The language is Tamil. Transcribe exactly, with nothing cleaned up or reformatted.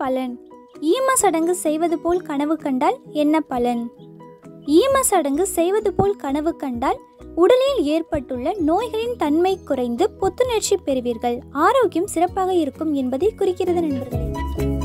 பலன்? ஈம சடங்கு செய்வது போல் கனவு கண்டால் என்ன பலன்? ஈம சடங்கு செய்வது போல் கனவு கண்டால் உடலில் ஏற்பட்டுள்ள நோய்களின் தன்மை குறைந்து புத்துணர்ச்சி பெறுவீர்கள், ஆரோக்கியம் சிறப்பாக இருக்கும் என்பதை குறிக்கிறது நண்பர்களே.